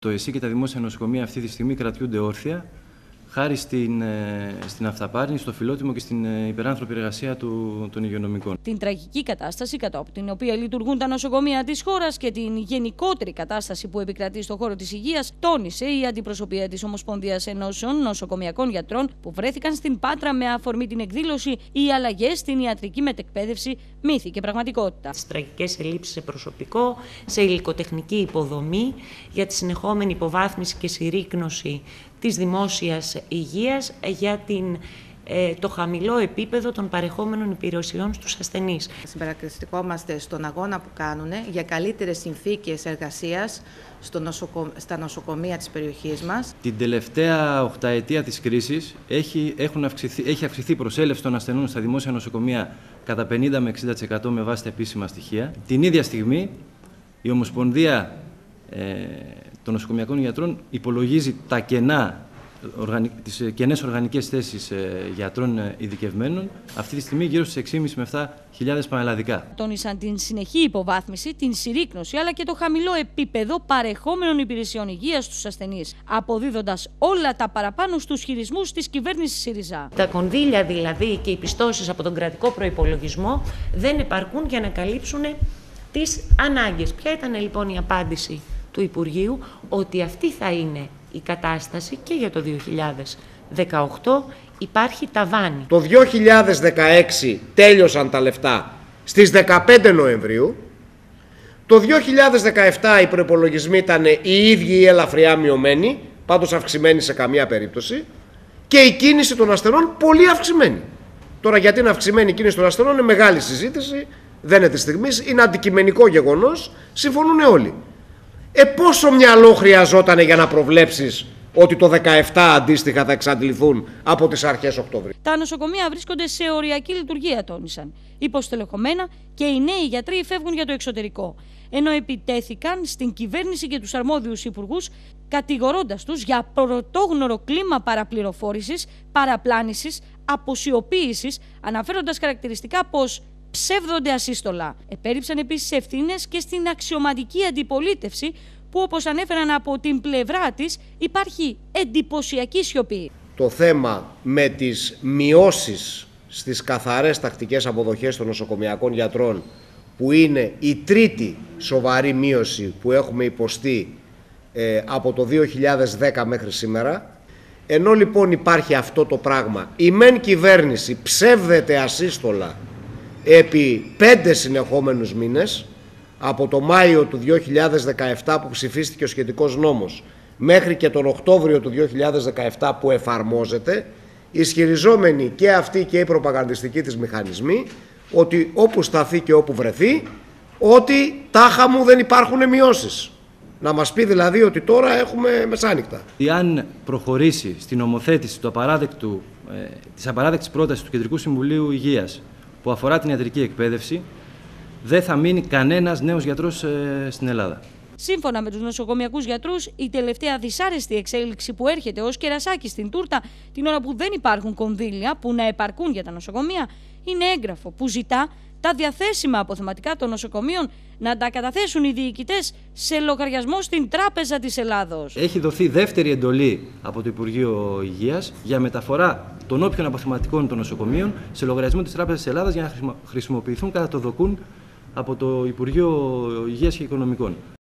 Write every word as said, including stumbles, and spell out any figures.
Το ΕΣΥ και τα δημόσια νοσοκομεία αυτή τη στιγμή κρατιούνται όρθια, χάρη στην, στην αυταπάρνηση, στο φιλότιμο και στην υπεράνθρωπη εργασία του, των υγειονομικών. Την τραγική κατάσταση κατά από την οποία λειτουργούν τα νοσοκομεία της χώρας και την γενικότερη κατάσταση που επικρατεί στον χώρο της υγείας, τόνισε η αντιπροσωπεία της Ομοσπονδίας Ενώσεων Νοσοκομιακών Γιατρών, που βρέθηκαν στην Πάτρα με αφορμή την εκδήλωση «Οι αλλαγές στην ιατρική μετεκπαίδευση, μύθοι και πραγματικότητα». Τις τραγικές ελλείψεις σε προσωπικό, σε υλικοτεχνική υποδομή, για τη συνεχόμενη υποβάθμιση και συρρίκνωση της δημόσιας υγείας, για την, ε, το χαμηλό επίπεδο των παρεχόμενων υπηρεσιών στους ασθενείς. Συμπαρακριστικόμαστε στον αγώνα που κάνουν για καλύτερες συνθήκες εργασίας στο νοσοκο... στα νοσοκομεία της περιοχής μας. Την τελευταία οχταετία της κρίσης έχει, έχουν αυξηθεί, έχει αυξηθεί η προσέλευση των ασθενών στα δημόσια νοσοκομεία κατά πενήντα με εξήντα τοις εκατό με βάση τα επίσημα στοιχεία. Την ίδια στιγμή η Ομοσπονδία ε, των Νοσοκομιακών Γιατρών υπολογίζει τα κενά, τις κενές οργανικές θέσεις γιατρών ειδικευμένων αυτή τη στιγμή γύρω στις έξι χιλιάδες με επτά χιλιάδες πανελλαδικά. Τόνισαν την συνεχή υποβάθμιση, την συρρίκνωση αλλά και το χαμηλό επίπεδο παρεχόμενων υπηρεσιών υγείας στους ασθενείς, αποδίδοντας όλα τα παραπάνω στους χειρισμούς της κυβέρνησης ΣΥΡΙΖΑ. Τα κονδύλια δηλαδή και οι πιστώσεις από τον κρατικό προϋπολογισμό δεν επαρκούν για να καλύψουν τις ανάγκες. Ποια ήταν λοιπόν η απάντηση του Υπουργείου? Ότι αυτή θα είναι η κατάσταση και για το δύο χιλιάδες δεκαοκτώ, υπάρχει ταβάνι. Το δύο χιλιάδες δεκαέξι τέλειωσαν τα λεφτά στις δεκαπέντε Νοεμβρίου. Το δύο χιλιάδες δεκαεπτά οι προϋπολογισμοί ήταν οι ίδιοι ή ελαφριά μειωμένοι, πάντως αυξημένοι σε καμία περίπτωση, και η κίνηση των ασθενών πολύ αυξημένη. Τώρα γιατί είναι αυξημένη η κίνηση των ασθενών είναι μεγάλη συζήτηση, δεν είναι της στιγμής, είναι αντικειμενικό γεγονός, συμφωνούν όλοι. Ε, πόσο μυαλό χρειαζόταν για να προβλέψεις ότι το δεκαεπτά αντίστοιχα θα εξαντληθούν από τις αρχές Οκτωβρίου? Τα νοσοκομεία βρίσκονται σε οριακή λειτουργία, τόνισαν. Υποστελεχωμένα και οι νέοι γιατροί φεύγουν για το εξωτερικό. Ενώ επιτέθηκαν στην κυβέρνηση και τους αρμόδιους υπουργούς, κατηγορώντας τους για πρωτόγνωρο κλίμα παραπληροφόρησης, παραπλάνησης, αποσιοποίησης, αναφέροντας χαρακτηριστικά πως ψεύδονται ασύστολα. Επέριψαν επίσης ευθύνες και στην αξιωματική αντιπολίτευση, που όπως ανέφεραν από την πλευρά της υπάρχει εντυπωσιακή σιωπή. Το θέμα με τις μειώσεις στις καθαρές τακτικές αποδοχές των νοσοκομιακών γιατρών, που είναι η τρίτη σοβαρή μείωση που έχουμε υποστεί ε, από το δύο χιλιάδες δέκα μέχρι σήμερα, ενώ λοιπόν υπάρχει αυτό το πράγμα, η μεν κυβέρνηση ψεύδεται ασύστολα επί πέντε συνεχόμενους μήνες, από το Μάιο του δύο χιλιάδες δεκαεπτά που ψηφίστηκε ο σχετικός νόμος μέχρι και τον Οκτώβριο του δύο χιλιάδες δεκαεπτά που εφαρμόζεται, ισχυριζόμενοι και αυτοί και οι προπαγανδιστικοί της μηχανισμοί ότι όπου σταθεί και όπου βρεθεί, ότι τάχα μου δεν υπάρχουν μειώσεις. Να μας πει δηλαδή ότι τώρα έχουμε μεσάνυχτα. Αν προχωρήσει στην νομοθέτηση του απαράδεκτου, ε, της απαράδεκτης πρότασης του Κεντρικού Συμβουλίου Υγείας που αφορά την ιατρική εκπαίδευση, δεν θα μείνει κανένας νέος γιατρός ε, στην Ελλάδα. Σύμφωνα με τους νοσοκομιακούς γιατρούς, η τελευταία δυσάρεστη εξέλιξη που έρχεται ως κερασάκι στην τούρτα, την ώρα που δεν υπάρχουν κονδύλια που να επαρκούν για τα νοσοκομεία, είναι έγγραφο που ζητά τα διαθέσιμα αποθεματικά των νοσοκομείων να τα καταθέσουν οι διοικητές σε λογαριασμό στην Τράπεζα της Ελλάδος. Έχει δοθεί δεύτερη εντολή από το Υπουργείο Υγείας για μεταφορά των όποιων αποθεματικών των νοσοκομείων σε λογαριασμό της Τράπεζας της Ελλάδας για να χρησιμοποιηθούν κατά το δοκούν από το Υπουργείο Υγείας και Οικονομικών.